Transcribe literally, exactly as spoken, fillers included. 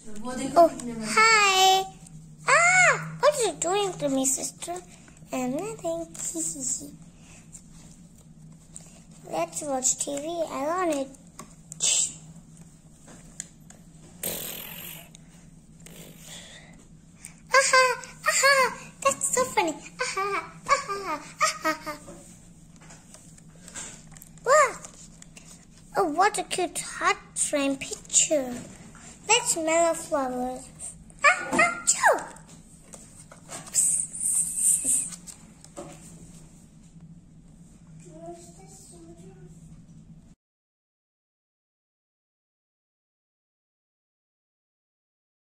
Oh, hi. Ah, what are you doing to me, sister? I'm nothing. Let's watch T V. I want it. Aha, aha, that's so funny. Aha, aha, aha. Wow. Oh, what a cute heart frame picture. Let's smell the flowers.